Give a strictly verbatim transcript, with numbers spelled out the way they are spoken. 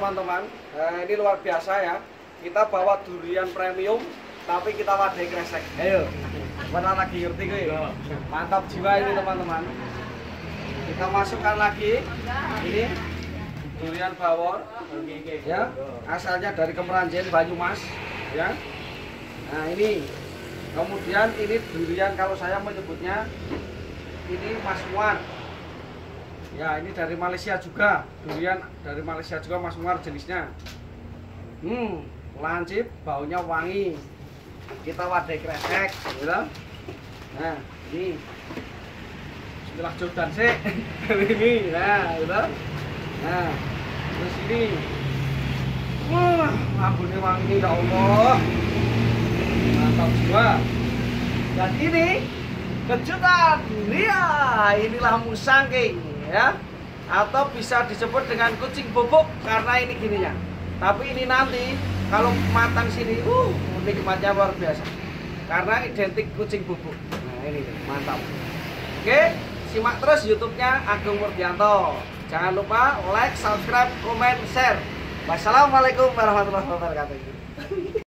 Teman-teman, eh, ini luar biasa ya. Kita bawa durian premium, tapi kita wadai kresek. Ayo, mana lagi ngerti gue? Mantap jiwa ini teman-teman. Kita masukkan lagi ini durian bawor, ya, asalnya dari Kemeranjen, Banyumas, ya. Nah ini, kemudian ini durian kalau saya menyebutnya ini Masmuar. Ya, ini dari Malaysia juga, durian dari Malaysia juga Mas Muar jenisnya. Hmm, lancip, baunya wangi. Kita wadai kresek, gitu. Nah, ini Bismillah Jordan sih. Ini, nah, gitu. Nah, terus ini. Wah, ambune wangi ya Allah. Mantap jiwa. Dan ini kejutan. Iya, inilah musangking. Ya, atau bisa disebut dengan kucing bubuk karena ini gininya. Tapi ini nanti kalau matang sini, uh, nikmatnya luar biasa. Karena identik kucing bubuk. Nah ini mantap. Oke, simak terus YouTube-nya Agung Murdianto. Jangan lupa like, subscribe, komen, share. Wassalamualaikum warahmatullahi wabarakatuh.